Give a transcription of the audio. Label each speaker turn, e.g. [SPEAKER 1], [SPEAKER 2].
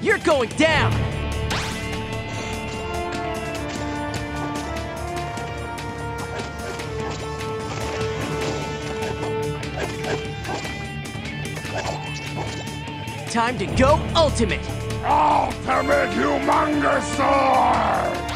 [SPEAKER 1] You're going down! Time to go ultimate!
[SPEAKER 2] Ultimate Humongousaur!